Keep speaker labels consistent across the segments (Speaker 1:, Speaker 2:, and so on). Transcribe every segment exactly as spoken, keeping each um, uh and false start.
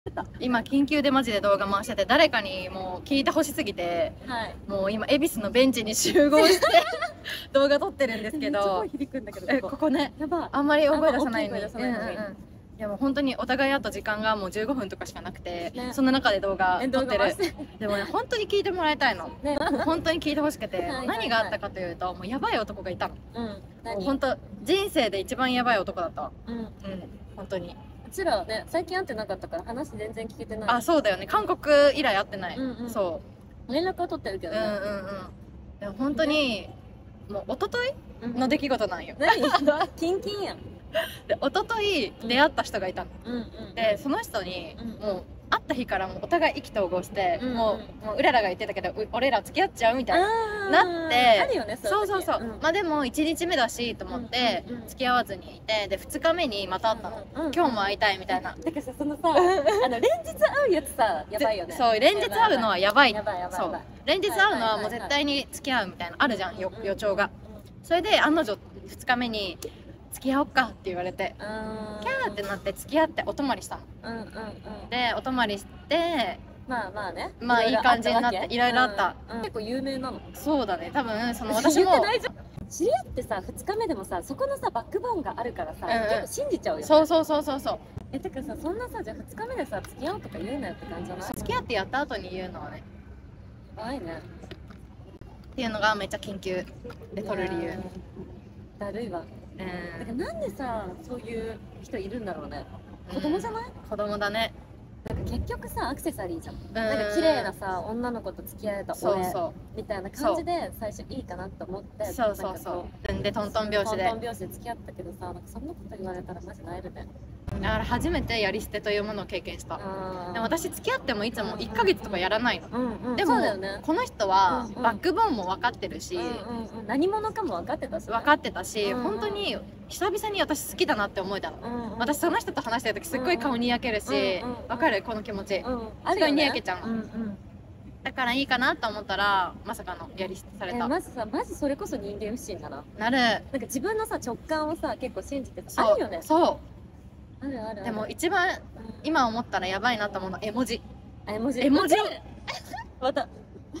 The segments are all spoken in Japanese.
Speaker 1: 今緊急でマジで動画回してて、誰かにもう聞いてほしすぎて、はい、もう今恵比寿のベンチに集合して動画撮ってるんですけど、えここね、あんまり大声出さないのに、いやもう本当にお互いあと時間がもうじゅうごふんとかしかなくて、ね、そんな中で動画撮ってる。でもね本当に聞いてもらいたいの、ね、本当に聞いてほしくて、何があったかというと、もうやばい男がいたの。うん、本当人生で一番やばい男だったわ。うん、うん、本当に。
Speaker 2: うちらね最近会ってなかったから話全然聞けてない。
Speaker 1: あ、そうだよね、韓国以来会ってない。うん、うん、そう
Speaker 2: 連絡は取ってるけどね。うんうんうん。
Speaker 1: でも本当に、ね、もう一昨日の出来事なんよ。
Speaker 2: 何キンキンやん。
Speaker 1: で一昨日出会った人がいたの。うんうん、でその人に、うん、もう会った日からもうお互い意気投合して、うんうん、もうもううららが言ってたけど俺ら付き合っちゃうみたいななって、
Speaker 2: あるよね、
Speaker 1: そうそうそう、うん、まあでもいちにちめだしと思って付き合わずにいて、でふつかめにまた会ったの、うんうん、今日も会いたいみたいな。
Speaker 2: だからさ、そのさあの連日会うやつさやばいよね。
Speaker 1: そう連日会うのはやばい。そう連日会うのはもう絶対に付き合うみたいなあるじゃん、よ予兆が。それで案の定ふつかめに付き合おっかって言われて、キャーってなって付き合ってお泊まりしたの。うんうんうん、でお泊まりして
Speaker 2: まあまあね、
Speaker 1: まあいい感じになって、いろいろあった。
Speaker 2: 結構有名なの。
Speaker 1: そうだね、多分その私も
Speaker 2: 知り合ってさふつかめでもさ、そこのさバックボーンがあるからさ、結構信じちゃうよね。
Speaker 1: そうそうそうそうそう。
Speaker 2: えだからさ、そんなさじゃあふつかめでさ付き合おうとか言うなよって感じじゃない？
Speaker 1: 付き合ってやった後に言うのはね、
Speaker 2: やばいね
Speaker 1: っていうのがめっちゃ緊急で撮る理由。
Speaker 2: だるいわ。だからなんでさそういう人いるんだろうね。子供じゃない？
Speaker 1: 子供だね。
Speaker 2: なんか結局さアクセサリーじゃん。なんか綺麗なさ女の子と付き合えた俺みたいな感じで最初いいかなと思って、
Speaker 1: そうそうそう。でトントン拍子で
Speaker 2: トントン拍子で付き合ったけどさ、なんかそんなこと言われたらマジなえるね。
Speaker 1: だから初めてやり捨てというものを経験した。でも私付き合ってもいつもいっかげつとかやらないの。でもこの人はバックボーンも分かってるし、
Speaker 2: 何者かも分かってたし
Speaker 1: 分かってたし、本当に久々に私好きだなって思えたの。私その人と話してる時すっごい顔にやけるし、分かるこの気持ち。すごいにやけちゃうの。だからいいかなと思ったらまさかのやり捨てされた。
Speaker 2: まずさ、まずそれこそ人間不信だな。
Speaker 1: なる。
Speaker 2: なんか自分のさ直感をさ結構信じてさ、あるよね。
Speaker 1: そう
Speaker 2: あるある。
Speaker 1: でも一番今思ったらやばいなと思うの絵文字。
Speaker 2: 絵文字。
Speaker 1: 絵文字。
Speaker 2: また。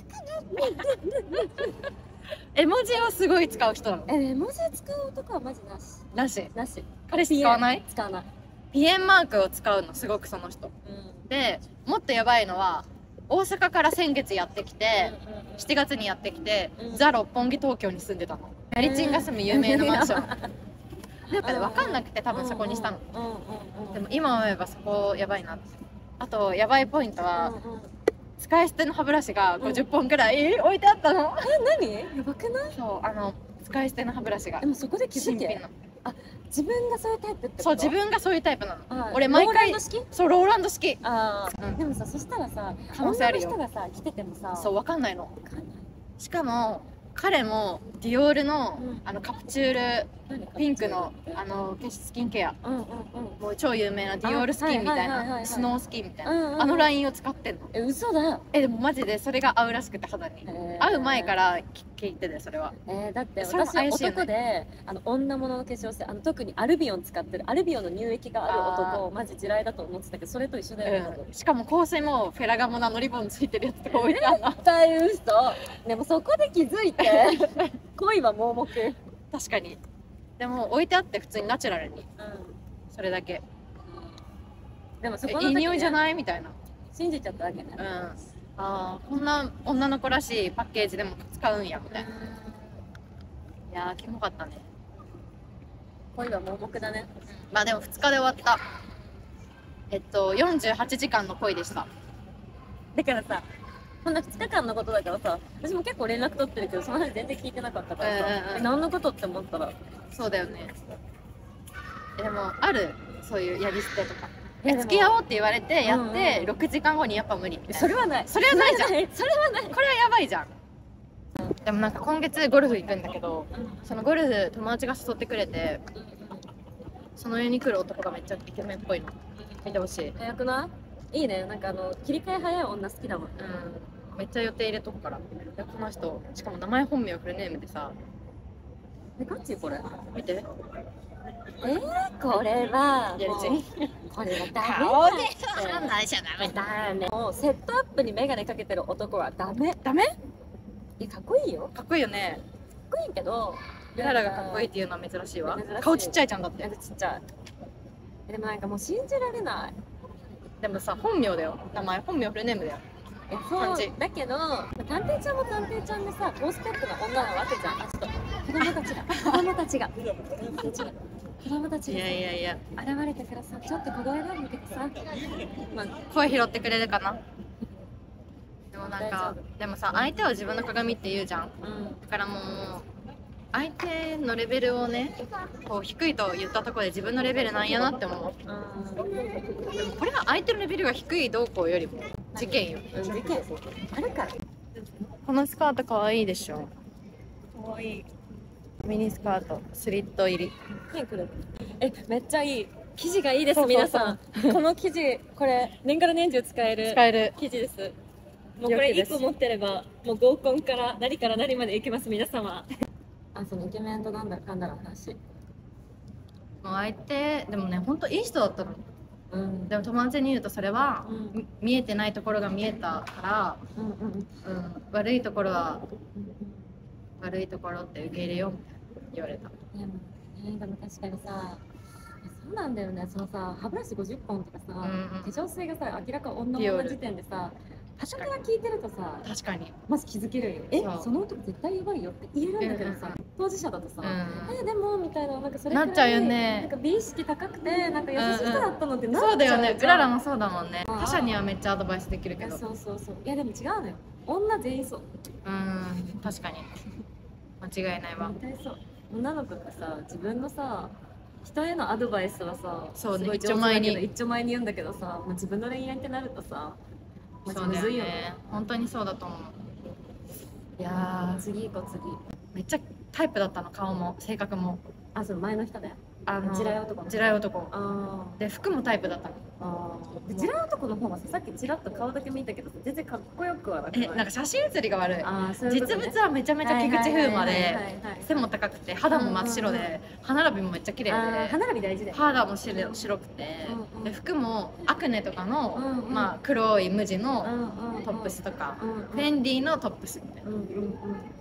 Speaker 1: 絵文字をすごい使う人なの。
Speaker 2: 絵文字使う男はマジなし。
Speaker 1: なし。
Speaker 2: なし。
Speaker 1: 彼氏使わない？
Speaker 2: 使わない。
Speaker 1: ピエンマークを使うのすごくその人。でもっとやばいのは大阪から先月やってきてしちがつにやってきてザ・六本木東京に住んでたの。ヤリチンが住む有名なマンション。なんかね、分かんなくて多分そこにしたの。でも今思えばそこやばいなって。あとやばいポイントは使い捨ての歯ブラシがごじゅっぽんくらい置いてあったの。
Speaker 2: え、何？やばくない？
Speaker 1: そう、あの使い捨ての歯ブラシが。
Speaker 2: でもそこで気づけ。あ、自分がそういうタイプってこと？
Speaker 1: そう、自分がそういうタイプなの。俺毎回そうローランド式。
Speaker 2: ああ、でもさ、そしたらさ、女の人がさ来ててもさ、
Speaker 1: そう分かんないの。しかも彼もディオールのあのカプチュールピンクのあのスキンケア、もう超有名なディオールスキンみたいな、スノースキンみたいなあのラインを使ってんの。
Speaker 2: え、嘘だ。
Speaker 1: え、でもマジでそれが合うらしくて肌に合う前から聞いてて、それは。
Speaker 2: え、だって私男であの女物の化粧水、あの特にアルビオン使ってるアルビオンの乳液がある男マジ地雷だと思ってたけど、それと一緒だよね。
Speaker 1: しかも香水もフェラガモナのリボンついてるやつとか置いてあるの。
Speaker 2: 絶対嘘。でもそこで気づいて恋は盲目。
Speaker 1: 確かに。でも置いてあって普通にナチュラルに、うん、それだけ、うん、でもそこの時、ね、いい匂いじゃないみたいな
Speaker 2: 信じちゃったわけね。うん、
Speaker 1: ああこんな女の子らしいパッケージでも使うんやみたいな。いやーキモかったね。
Speaker 2: 恋は盲目だね。
Speaker 1: うん、まあでもふつかで終わった。えっとよんじゅうはちじかんの恋でした。
Speaker 2: だからさ、こんなふつかかんのことだからさ、私も結構連絡取ってるけどその話全然聞いてなかったからさ、うんうん、何のことって思ったら。
Speaker 1: そうだよね。でもあるそういうやり捨てとか、付き合おうって言われてやってろくじかんごにやっぱ無理みたいな。
Speaker 2: それはない。
Speaker 1: それはないじゃん。それ
Speaker 2: はない。
Speaker 1: これはやばいじゃん。でもなんか今月ゴルフ行くんだけど、そのゴルフ友達が誘ってくれて、その家に来る男がめっちゃイケメンっぽいの。見てほしい。
Speaker 2: 早くない？いいね。なんかあの切り替え早い女好きだもん。
Speaker 1: うん、めっちゃ予定入れとくから。でこの人しかも名前本名フルネームでさ。
Speaker 2: え、ガチこれ？
Speaker 1: 見て。
Speaker 2: えー、これはもうこれはダメ
Speaker 1: 顔で判断しちゃダメ
Speaker 2: だね。もうセットアップにメガネかけてる男はダメ。
Speaker 1: ダメ？
Speaker 2: え、かっこいいよ。
Speaker 1: かっこいいよね。
Speaker 2: かっこいいけど、
Speaker 1: レナラがかっこいいっていうのは珍しいわ。顔ちっちゃいじゃんだって。
Speaker 2: ちっちゃい。でもなんかもう信じられない。
Speaker 1: でもさ、本名だよ。名前本名フルネームだよ。
Speaker 2: そうだけど、探偵ちゃんも探偵ちゃんでさ、高スペックな女なわけじゃん。ちょっと子供たちが子供たちが子供たちが子供たちが
Speaker 1: いやいやいや
Speaker 2: 現れてからさ、ちょっと小声なんだけどさ、
Speaker 1: まあ、声拾ってくれるかな。でもなんかでもさ、相手は自分の鏡って言うじゃん、うん、だからもう相手のレベルをね、こう低いと言ったところで自分のレベルなんやなって思う。うん、でもこれは相手のレベルが低いどうこうよりも事件よ。
Speaker 2: 事件あるから。
Speaker 1: このスカートかわいいでしょ。かわいいミニスカートスリット入り。
Speaker 2: 何これ？え、めっちゃいい。生地がいいです。皆さんこの生地、これ年がら年中使える
Speaker 1: 使える
Speaker 2: 生地です。もうこれいっこ持ってればもう合コンから何から何までいけます。皆様あ、そのイケメンとなんだかんだの話。
Speaker 1: もう相手でもね、ほんといい人だったの。うん、でも友達に言うとそれは、うん、見えてないところが見えたから、うんうんうん、悪いところは、うん、悪いところって受け入れようみたいな言われた。
Speaker 2: でも、ね、でも確かにさ、そうなんだよね。そのさ、歯ブラシごじゅっぽんとかさ、うんうん、化粧水がさ、明らか女の時点でさ、初から聞いてるとさ、
Speaker 1: 確かに
Speaker 2: まず気づけるよ。え、その男絶対やばいよって言えるんだけどさ、うんうん、当事者だとさ、うん、えでもみたいな、なんかそれくらい
Speaker 1: なっちゃうよね。
Speaker 2: なんか美意識高くてなんか優しい人だったのってなっちゃう。
Speaker 1: そうだよね。うららもそうだもんね。他者にはめっちゃアドバイスできるけど。
Speaker 2: そうそうそう。いやでも違うのよ。女全員そう。
Speaker 1: うん、確かに間違いないわ。
Speaker 2: 絶対そう。女の子ってさ、自分のさ、人へのアドバイスはさ、
Speaker 1: そうね、
Speaker 2: 一丁前に一丁前に言うんだけどさ、もう自分の恋愛ってなるとさ、
Speaker 1: そうだよね。本当にそうだと思う。いやー、
Speaker 2: 次行こう次。
Speaker 1: めっちゃタイプだったの、顔も性格も。
Speaker 2: あ、その前の人だよ。
Speaker 1: あの
Speaker 2: 地雷男。
Speaker 1: 地雷男。あで服もタイプだったの。
Speaker 2: あ地雷男の方はさ、さっきちらっと顔だけ見たけど全然かっこよくはなくない？
Speaker 1: え、なんか写真写りが悪い。
Speaker 2: あそういうことね、
Speaker 1: 実物はめちゃめちゃ菊池風磨で背も高くて肌も真っ白で歯並びもめっちゃ綺麗で、
Speaker 2: 歯並び大事で
Speaker 1: 肌も白白くて、うんうん、で服もアクネとかの、うんうん、まあ、黒い無地のトップスとか、うんうん、フェンディのトップスみたいな、うんうんうん、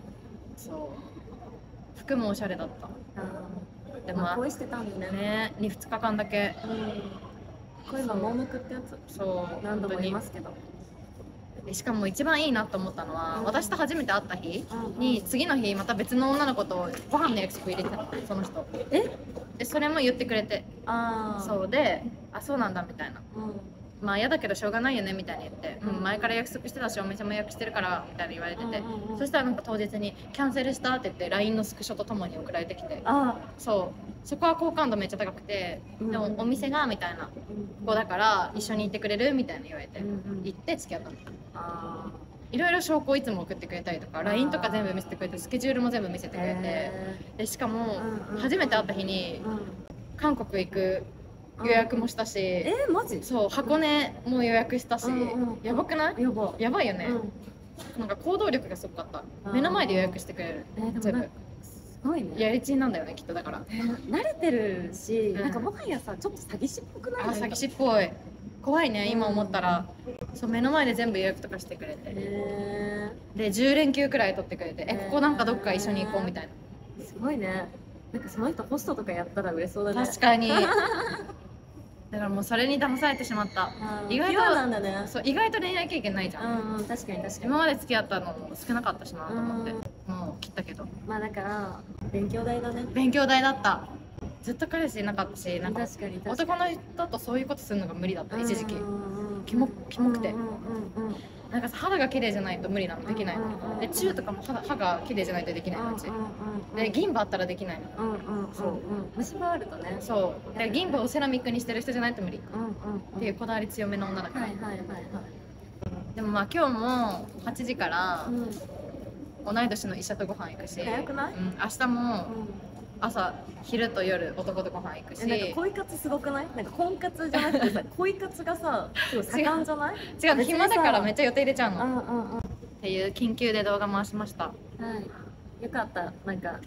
Speaker 1: そう服もおしゃれだった。でも、まあ、
Speaker 2: 恋してたんだね。
Speaker 1: ね、に、ふつかかんだけ。
Speaker 2: うん、恋は盲目ってやつ。そう、何度も言いますけど。
Speaker 1: しかも一番いいなと思ったのは、うん、私と初めて会った日に、うん、次の日また別の女の子とご飯の約束入れてた、その人。え？でそれも言ってくれて、あそうで、あ、そうなんだみたいな。うんまあ嫌だけどしょうがないよねみたいに言って、うん、前から約束してたしお店も予約してるからみたいに言われてて、うんうんうん、そしたらなんか当日にキャンセルしたって言って ライン のスクショとともに送られてきて、あそうそこは好感度めっちゃ高くて、うん、でもお店がみたいな子だから一緒に行ってくれるみたいな言われて、うんうん、行って付き合ったの。あいろいろ証拠をいつも送ってくれたりとか ライン とか全部見せてくれてスケジュールも全部見せてくれて、でしかも初めて会った日に韓国行く予約もしたし、えー、マジ？そう箱根も予約したし、うんうん、やばくない？やばやばいよね、うん、なんか行動力がすごかった。目の前で予約してくれる、えー、全部すごいね。やりちんなんだよねきっと。だから、えー、慣れてるし、うん、なんかもはやさちょっと詐欺師っぽくない？あ、詐欺師っぽい。怖いね、今思ったら、うん、そう目の前で全部予約とかしてくれて、えー、でじゅうれんきゅうくらい取ってくれて、えー、えここなんかどっか一緒に行こうみたいな。すごいね。なんかその人ホストとかやったら売れそうだね。確かにだからもうそれに騙されてしまった。意外となんだね。そう意外と恋愛経験ないじゃん。うんうん、確かに確かに。今まで付き合ったのも少なかったしなと思って、もう切ったけど。まあだから勉強代だね。勉強代だった。ずっと彼氏いなかったし、なんか男の人とそういうことするのが無理だった一時期。キモキモくて。なんかさ肌が綺麗じゃないと無理なの、できないの。でチューとかも肌歯が綺麗じゃないとできないのうち。で銀歯あったらできないの。そう虫歯あるとね。そうで銀歯をセラミックにしてる人じゃないと無理っていうこだわり強めの女だから。でもまあ今日もはちじから同い年の医者とご飯行くし、早くない？明日も朝昼と夜男とご飯行くし。なんか恋活すごくない？なんか婚活じゃなくてさ恋活がさすごい盛んじゃない？違う、暇だからめっちゃ予定入れちゃうのっていう緊急で動画回しました。はい、よかった。なんか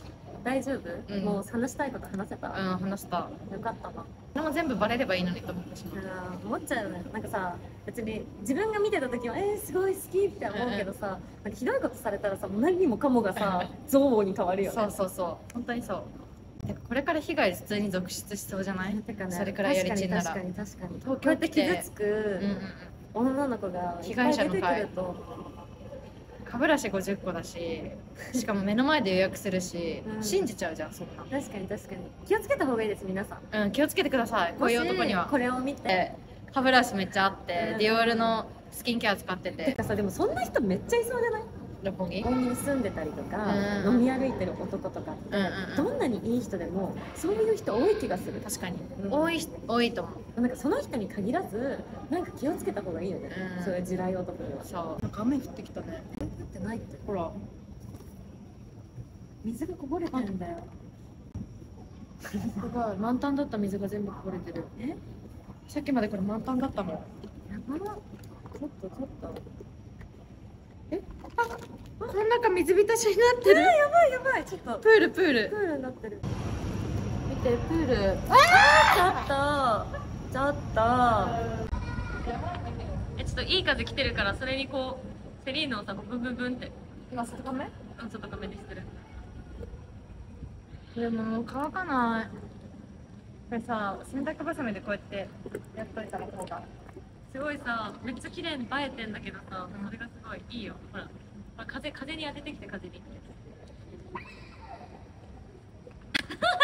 Speaker 2: 大丈夫？もう話したいこと話せた？
Speaker 1: うん、話した。よ
Speaker 2: かったな。
Speaker 1: でも全部バレればいいのにと思ってしまう。
Speaker 2: 思っちゃうよね。なんかさ、別に自分が見てた時はえー、すごい好きって思うけどさ、なんかひどいことされたらさ、もう何もかもがさ憎悪に変わるよね。
Speaker 1: そうそうそう、本当にそう。てかこれから被害普通に続出しそうじゃない？てかね、それくらいやりちんなら。確かに確かに。東京って傷つく女の子が被害者の会。歯ブラシごじゅっこだし、しかも目の前で予約するし、うん、信じちゃうじゃん、そんな。確かに確かに。気をつけた方がいいです、皆さん。うん、気をつけてください。こういう男には。これを見て、歯ブラシめっちゃあって、うん、ディオールのスキンケア使ってて。てかさ、でもそんな人めっちゃいそうじゃない？六本木？六本木に住んでたりとか、うん、飲み歩いてる男とかって、うんうん、どんなにいい人でもそういう人多い気がする。確かに、うん、多い多いと思う。なんかその人に限らずなんか気をつけた方がいいよね、うん、そういう地雷男には。そう、なんか雨降ってきたね。降ってないって。ほら水がこぼれてるんだよ。すごい、満タンだった水が全部こぼれてる。え、さっきまでこれ満タンだったもん。やば、ちょっとちょっと。え、あ、この中水浸しになってる。やばいやばい、ちょっとプールプールプールになってる。見て、プール。あー、ちょっとちょっとえ、ちょっといい風来てるから、それにこうセリーヌをさ、ブンブンブンって。今外亀？うん、外亀にしてる。でももう乾かない。これさ、洗濯バサミでこうやってやっといたら方がすごいさ、めっちゃ綺麗に映えてんだけどさ、それがすごいいいよ。ほら、風風に当ててきて、風に。